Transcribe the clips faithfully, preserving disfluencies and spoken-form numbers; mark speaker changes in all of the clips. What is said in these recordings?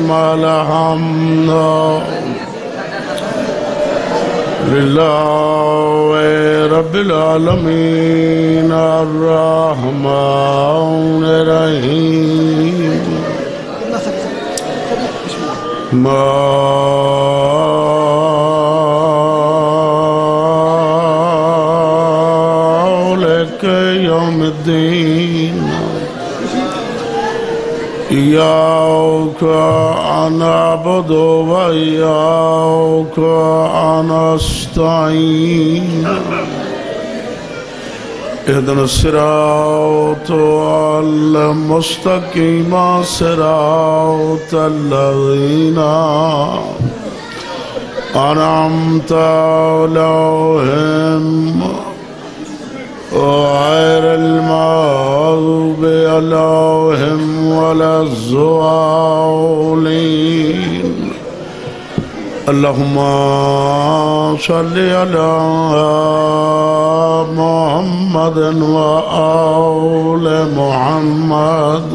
Speaker 1: الحمد لله رب العالمين الرحمن الرحيم مالك يوم الدين إياك نعبد وإياك نستعين اهدنا الصراط المستقيم صراط الذين أنعمت عليهم غير المغضوب عليهم ولا الضالين اللهم صل على محمد وآل محمد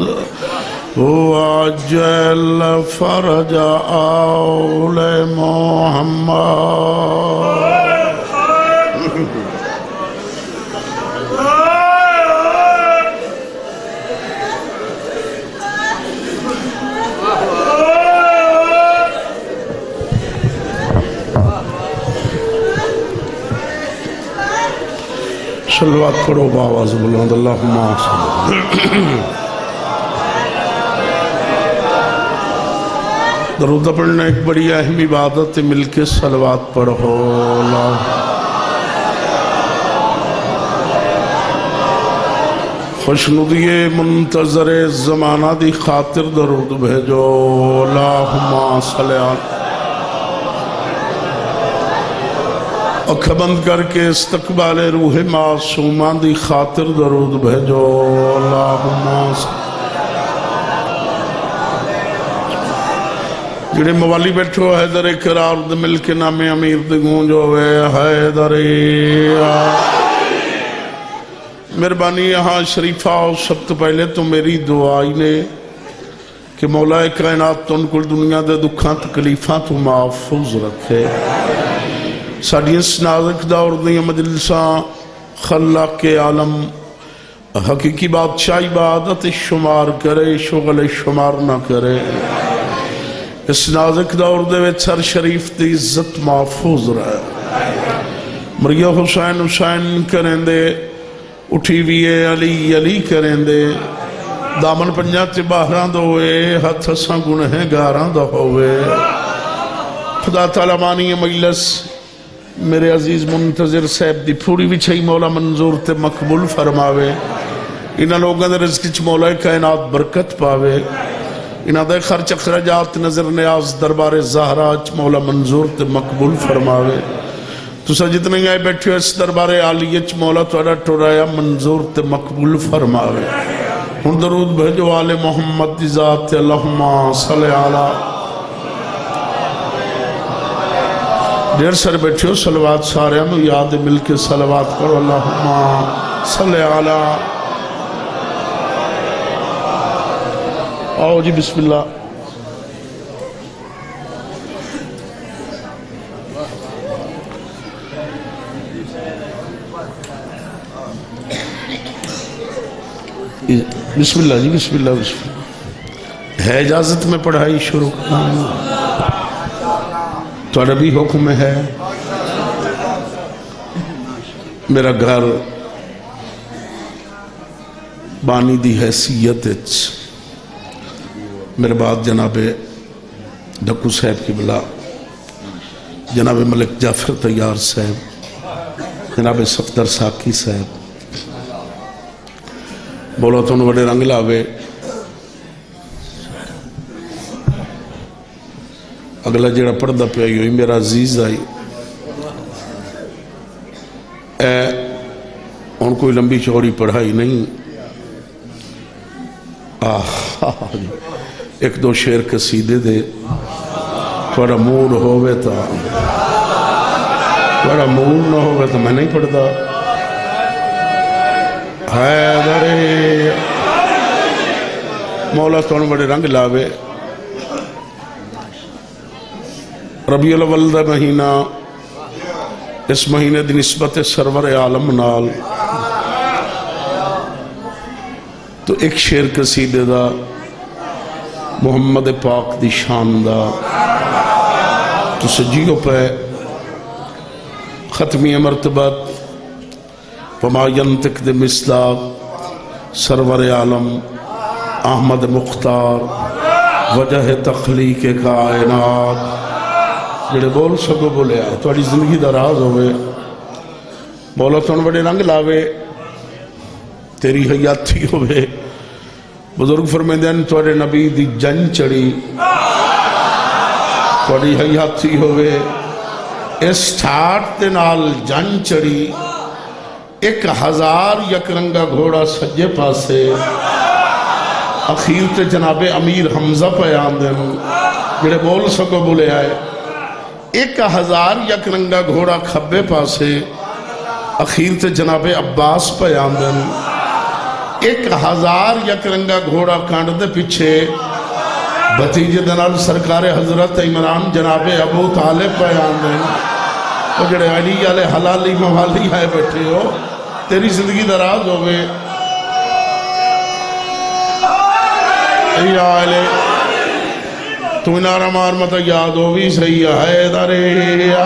Speaker 1: وعجل فرج آل محمد صلوات پڑھو باواز بلند اللہم صلی درود پڑھنا ایک بڑی اہم عبادت مل کے صلوات پڑھو اللہ خوشنودی منتظر زمانہ دی خاطر درود بھیجو اللہم صلی اللہ اکھ بند کر کے استقبال روح معصومان دی خاطر درود بھیجو اللہم جڑے موالی بیٹھو حیدر اقرار دے مل کے نام امیر دے گونجو ہوئے حیدر مہربانی یہاں شریفہ سب تو پہلے تو میری دعائی نے کہ مولا کائنات تو ان کل دنیا دے دکھاں تکلیفاں تو محفوظ رکھے ساڑھی اس نازک دور دیا مجلساں خلاق کے عالم حقیقی بادشاہ عبادت شمار کرے شغل شمار نہ کرے اس نازک دور دے سر شریف دی عزت محفوظ رہے مریا حسین حسین کریں دے اٹھی ویے علی علی کریں دے دامن پنجاتے باہران دوئے ہاتھ ہساں گنہیں گاران دو ہوئے خدا تعالیٰ مانی مجلس میرے عزیز منتظر صاحب دی پوری بھی چھئی مولا منظور تے مقبول فرماوے انہا لوگاں دے رزق چھ مولا کائنات برکت پاوے انہا دے خرچ اخراجات نظر نیاز دربار زہرہ چھ مولا منظور تے مقبول فرماوے تو سا جتنے گئے بیٹھے اس دربار عالیہ چھ مولا توڑا ٹوڑایا منظور تے مقبول فرماوے ہن درود بھیجو آل محمد دی ذات اللہم صلی علی دیر سر بیٹھے ہو صلوات سارے ہم یاد مل کے صلوات کرو اللہم صلی علی آؤ جی بسم اللہ بسم اللہ جی بسم اللہ بسم اللہ ہے اجازت میں پڑھائی شروع تو عربی حکم ہے میرا گھر بانی دی حیثیت میرے بعد جناب ڈکو صاحب کی بلا جناب ملک جعفر طیار صاحب جناب صفدر ساکی صاحب بولا تو انہوں بڑے رنگ لاوے اگلا جڑا پردہ پہ آئی ہوئی میرا عزیز آئی اے ان کوئی لمبی چوڑی پڑھائی نہیں آہ ایک دو شیر قصیدے دے تھوڑا موڈ ہوئے تا تھوڑا موڈ نہ ہوئے تو میں نہیں پڑھتا حیدر مولا تو بڑے رنگ لاوے ربیع الاول دا مہینہ اس مہینے دی نسبت سرور عالم نال تو ایک شعر قصیدے دا محمد پاک دی شان دا تو سجیو پہ ختمی مرتبت وما ینطق بمثل سرور عالم احمد مختار وجہ تخلیق کائنات جڑے بول سکو بولے آئے تو اڑی زندگی دا راز ہوئے مولا تو بڑے رنگ لاوے تیری حیاتی ہوئے بزرگ فرمیندے ہیں تو اڑے نبی دی جن چڑی تو اڑی حیاتی ہوئے اس ٹھاٹ تے نال جن چڑی ایک ہزار یک رنگا گھوڑا سجے پاسے اخیر تے جناب امیر حمزہ پیان دیں جڑے بول سکو بولے آئے ایک ہزار یک رنگا گھوڑا کھبے پاسے اخیر تے جناب عباس پیان دیں ایک ہزار یک رنگا گھوڑا کانڈ دے پیچھے بھتیجے دنال سرکار حضرت عمران جناب ابو طالب پیان دیں تو جڑے علی علیہ حلالی موالی آئے بیٹھے ہو تیری زندگی دراز ہوئے یا علی تو انارا مار مطا یاد ہو بھی صحیح ہے دریا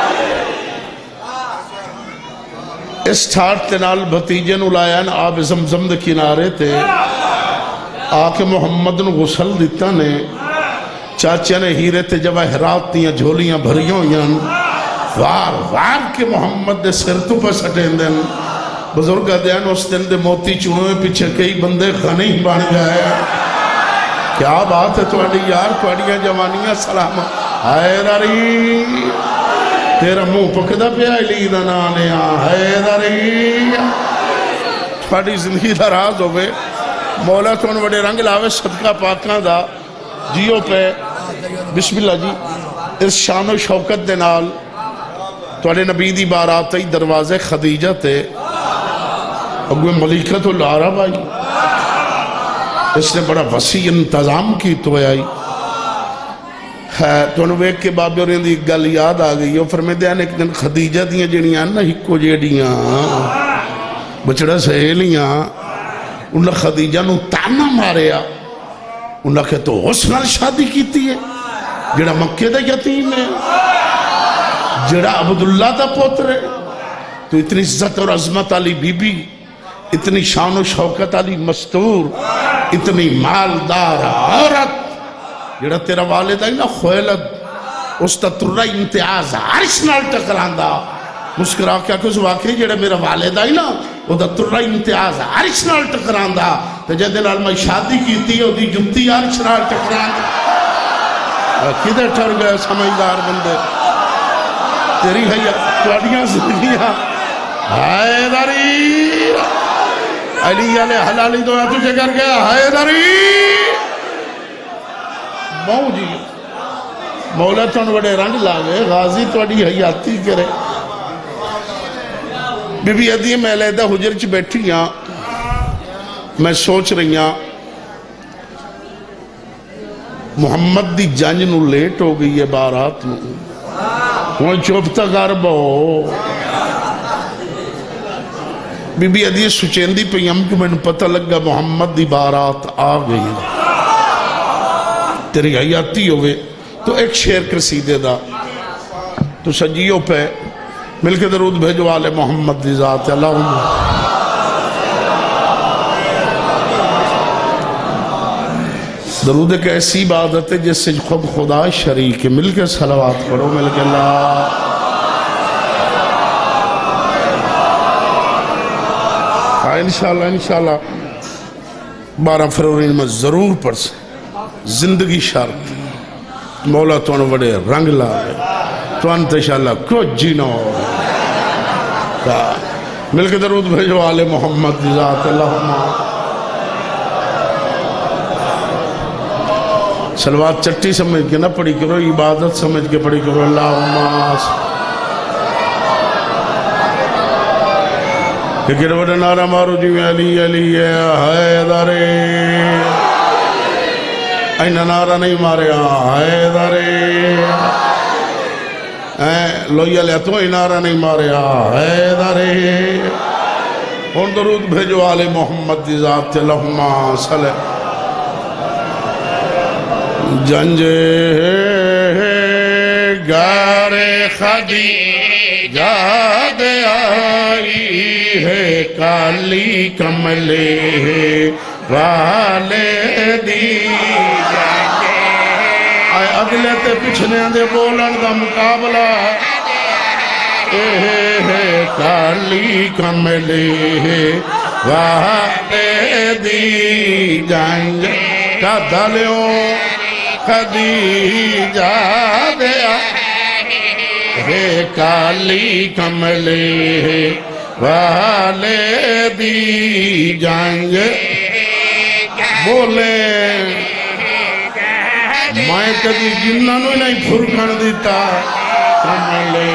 Speaker 1: اس ٹھاٹ تنال بھتیجے نولائن آب زمزم دے کنارے تے آکے محمد نو غسل دیتا نے چاچے نے ہیرے تے جواہرات تیاں جھولیاں بھریوں یان وار وار کے محمد دے سر تو پہ سٹین دن بزرگہ دین اس دن دے موتی چونوے پیچھے کئی بندے غنی بان گئے کیا بات ہے توڑی یار توڑیاں جوانیاں سلام حیدری تیرا منہ پکدہ پہ علی دنانے حیدری توڑی زندگی دراز ہوئے مولا تو ان بڑے رنگ لاوے صدقہ پاکاں دا جیو پہ بسم اللہ جی اس شان و شوکت دے نال توڑے نبی دی باراتی دروازے خدیجہ تے اگوے ملیکت العرب آئی اس نے بڑا وسیع انتظام کی تو آئی ہے تو انہوں ایک کے بابی اور اندھی گل یاد آگئی اور فرمیدے ہیں ایک دن خدیجہ دیاں جنیاں نا ہکو جیڑیاں بچڑا سہیلیاں انہوں خدیجہ نو تانا ماریا انہوں کہ تو حسنال شادی کیتی ہے جڑا مکہ دا یتیم ہے جڑا عبداللہ دا پوتر ہے تو اتنی عزت اور عظمت علی بی بی اتنی شان و شوکت علی مستور اتنی مالدار عورت جڑا تیرا والد ہے نا خویلد اس تا ترہ امتیاز عرش نال ٹکراندہ مسکرا کیا کچھ واقعی جڑا میرا والد ہے نا وہ تا ترہ امتیاز عرش نال ٹکراندہ تو جدے نال میں شادی کی تھی وہ دی جمتی عرش نال ٹکراندہ کدھر ٹھر گئے سمجھدار بندے تیری ہے توڑیاں زندگیاں حیدری علی علیہ حلالی دعا تجھے کر گیا حیدری مو جی مولا تن بڑے رنگ لاغے غازی توڑی حیاتی کرے بی بی ادھی میں علیدہ حجر چ بیٹھی ہاں میں سوچ رہی ہاں محمد دی جنج نو لیٹ ہو گئی ہے بارات نو وہ چوپتا غرب ہو بی بی ادھی سچیندی پہ ہم کو میں نے پتہ لگا محمد دی بارات آ گئی تیری حیاتی ہوئے تو ایک شعر قصیدے دا تو سجیوں پہ مل کے درود بھیجو آل محمد دی ذات اللہم درود ایک ایسی عبادت ہے جس سے خود خدا شریک ہے مل کے صلوات پڑھو مل کے اللہ انشاءاللہ انشاءاللہ بارہ فروری میں ضرور پڑھ سے زندگی شرط مولا تو انہوں بڑے رنگ لائے تو انت انشاءاللہ کچھ جینو مل کے درود بھیجو آل محمد ذات اللہم سلوات چٹی سمجھ کے نہ پڑھی کرو عبادت سمجھ کے پڑھی کرو اللہم لیکن بڑا نعرہ مارو جی علی علی حیدرے اینہ نعرہ نہیں مارے حیدرے لویا لیا تو انارہ نہیں ماریا حیدرے ان درود بھیجو آل محمد دی ذات لہما صلی جنجے گارے خدیجہ دے آئی ہے کالی کملے والے دی آئے اگلے تے پچھنے دے بولن دا مقابلہ اے ہے کالی کملے والے دی جنج کا دلیوں خدیجہ دے ہے کالی کملے والے دی جنج بولے میں کدی جنہ نو نہیں پھرکن دیتا کملے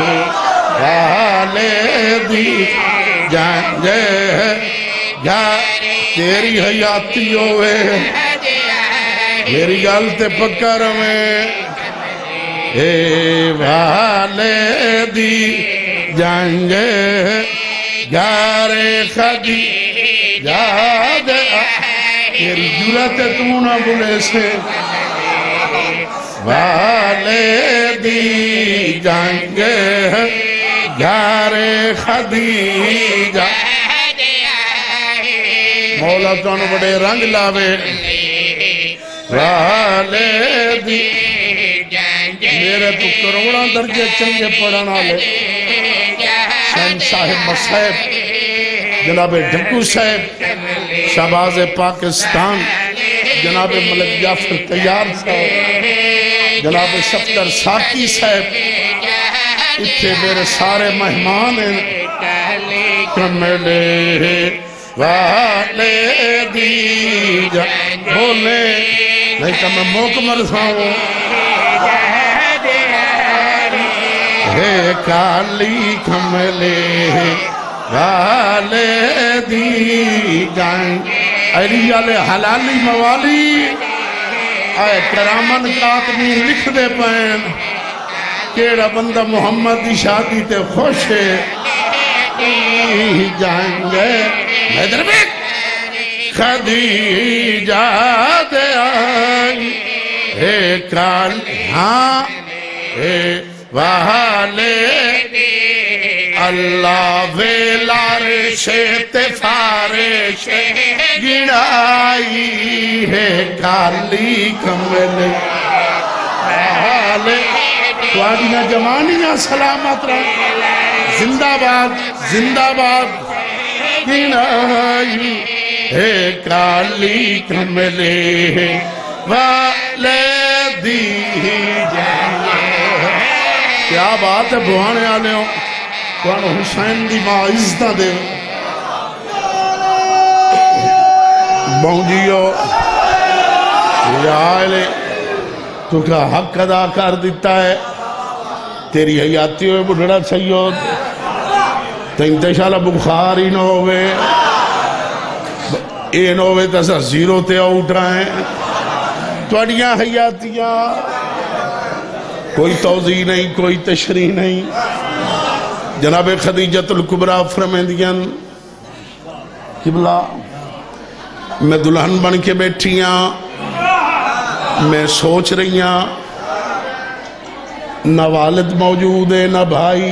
Speaker 1: والے دی جنج جا تیری حیاتی ہوئے میری گل تے پکر میں اے والے دی جنگ گارے خدیجہ دے تیری جرات تو نہ بلے سے والے دی جنگ گارے خدیجہ مولا تو نہ بڑے رنگ لاوے والے دی میرے تو کروڑا درجے چنگے پڑھنا لے شہن صاحب مصحب جناب ڈھکو صاحب شہباز پاکستان جناب ملک جعفر تیار صاحب جناب صفدر ساکی صاحب اتھے میرے سارے مہمان ہیں کملے والے دی بولے نہیں کہ میں موکمر تھاؤں ہے کالی کملے والے دی جان علی علی حلالی موالی آئے کرامن کاتمی لکھ دے پین کیڑا بندہ محمد دی شادی تے خوش ہے جان گے حیدر بیک خدیجہ دے آئی ہے کال ہاں ہے والے اللہ ویلارش تفارش گنائی ہے کالی کملے والے توڑیاں جوانیاں سلامت رہے زندہ باد زندہ باد گنائی ہے کالی کملے والے دی جانے کیا بات ہے بہانے آنے ہو کوانو حسین دی ماں عزتہ دے بہنجیو یا آئلے تو کیا حق ادا کر دیتا ہے تیری حیاتی ہوئے بڑھڑا سید تو انتشالہ بخاری نہ ہوئے اے نہ ہوئے تسا زیرو تے آؤٹ رہے ہیں توڑیاں حیاتیاں کوئی توضیح نہیں کوئی تشریح نہیں جناب خدیجت الکبریٰ فرمیندین قبلہ میں دلہن بن کے بیٹھیاں میں سوچ رہیاں نہ والد موجود ہے نہ بھائی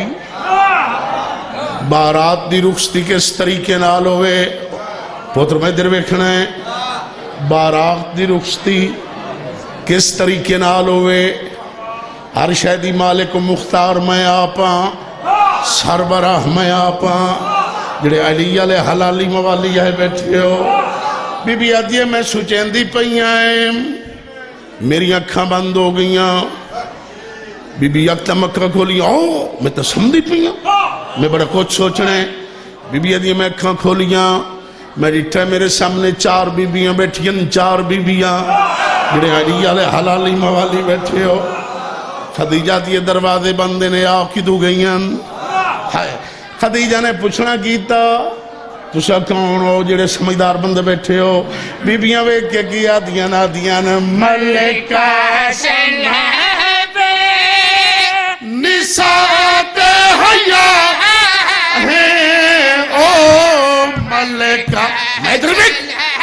Speaker 1: بارات دی رخصتی کس طریقے نال ہوئے پوتر میں در ویکھنا ہے بارات دی رخصتی کس طریقے نال ہوئے ہر شہدی مالک مختار میں آپاں سربراہ میں آپاں جڑے علی علیہ حلالی موالی ہے بیٹھے ہو بی بی آدھیے میں سوچیندی پہیاں ہیں میری اکھاں بند ہو گئیاں بی بی اکتا مکہ کھولی آؤ میں تو سمدھی پہیاں میں بڑا کچھ سوچنے بی بی آدھیے میں اکھاں کھولیاں میں ریٹھا میرے سامنے چار بی بیاں بیٹھیاں چار بی بیاں جڑے علی علیہ حلالی موالی بیٹھے ہو خدیجہ دیئے دروازے بندے نے آؤ کی دو گئیاں خدیجہ نے پوچھنا کیتا تُسا کون ہو جڑے سمجھدار بندے بیٹھے ہو بی بیاں ویک کے کیا دیاں دیاں ملکہ سنہب نسات حیا ہے او ملکہ میں ادھر بھی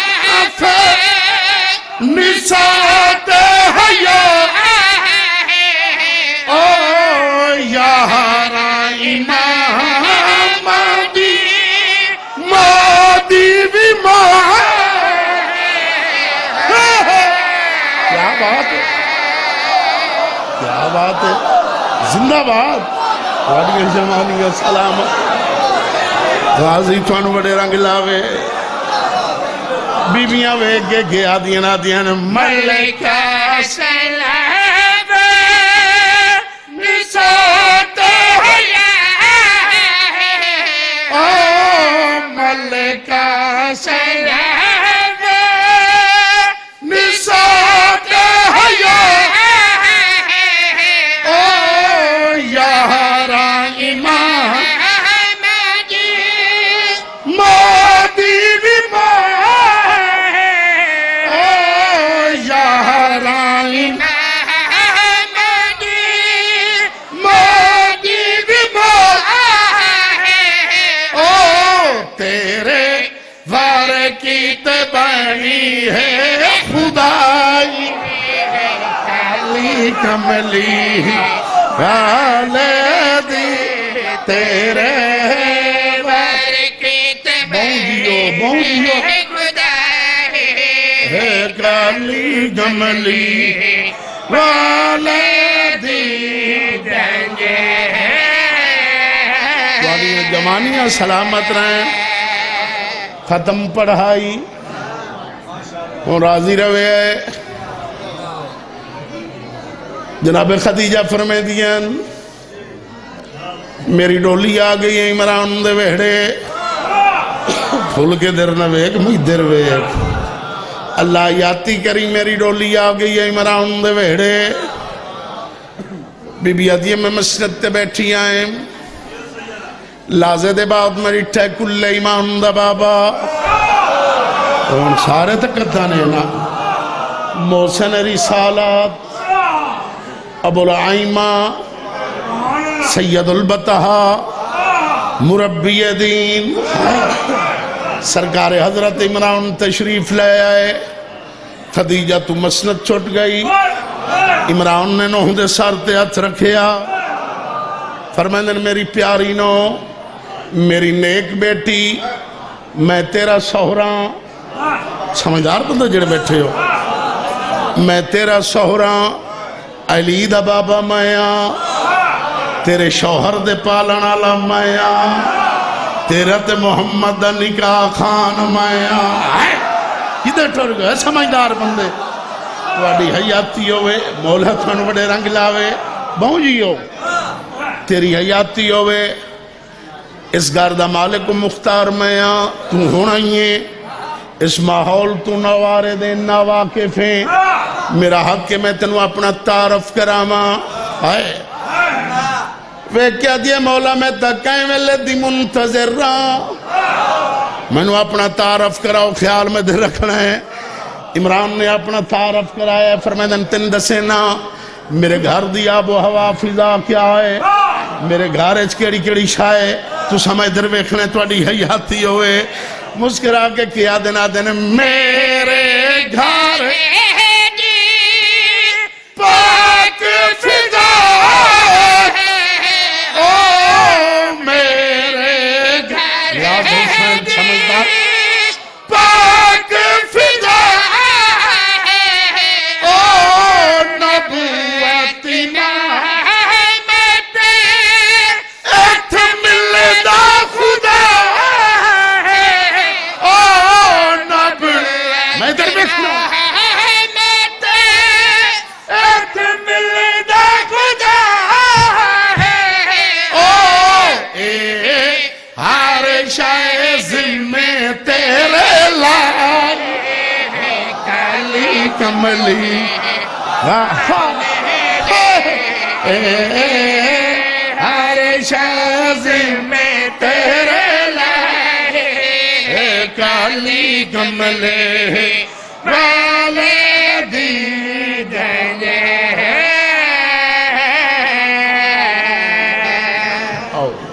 Speaker 1: نسات حیا او یارا امام مادی مادی بھی ماں کیا بات ہے کیا بات ہے زندہ باد والی جمالی سلام غازی توانو بڑے رنگ لاوے بیبیاں وے گے گے آدیاں آدیاں ملکہ سلام نسات حیا او ملکہ سلام نسات حیا او یارا امام مادی بھی بانی ہے خدائی کالی کملی والدی تیرے برکت بانی ہے خدائی ہے کالی کملی والدی دنگے والی جمانیاں سلامت رہیں ختم پڑھائی وہ راضی روے ہے جناب خدیجہ فرمے دین میری ڈولی آگئی ہے عمران دے ویڑے پھول کے در نویک مجھ در ویک اللہ یاتی کری میری ڈولی آگئی ہے عمران دے ویڑے بی بی عدیہ میں مسجد تے بیٹھی آئیں لازے دے بعد میری ٹھیکل ایمان دا بابا ان سارے تکتانے نا محسن رسالات ابو العائمہ سید البتہا مربی دین سرکار حضرت عمران تشریف لے آئے خدیجہ تو مسند چھوٹ گئی عمران نے نوہ دے سارتے ہاتھ رکھیا فرمائندن میری پیاری نو میری نیک بیٹی میں تیرا سہراں سمجھدار بندہ جڑے بیٹھے ہو میں تیرا سہراں علی دا بابا میاں تیرے شوہر دے پالن آلا میاں تیرا تے محمد دا نکاح خان میاں کدھر ٹھر گئے سمجھدار بندے واڑی حیاتی ہوئے مولا تھن بڑے رنگ لاوے بہوں جی ہو تیری حیاتی ہوئے اس گاردہ مالک و مختار میاں تو ہونا ہی ہے اس ماحول تو نوارے دے نا واقف ہیں میرا حق کہ میں تنو اپنا تعارف کراما آئے وہ کیا دیا مولا میں تکائیں میں لدی منتظر رہا میں نو اپنا تعارف کراؤ خیال میں دے رکھنا ہے عمران نے اپنا تعارف کرایا فرمیدن تن دسینا میرے گھر دی آب و ہوا فضا کیا ہے میرے گھر اچ کیڑی کیڑی شائے تو سمجھ در ویکھنے تو اڈی حیاتی ہوئے مسکرا کے کیا دینا دینے میرے گھر پاک فضا او میرے گھر یاد حسین سمجھتا پاک فضا او نبوتی محمد ایتھ ملدہ خدا او نب میں ادھر بیٹھنا ایتھ ملدہ خدا او اے ہر شائع ذمہ تیرے لائے کالی کملی ہر شاز میں تیرے لائے کالی کملے والے دی دے آؤ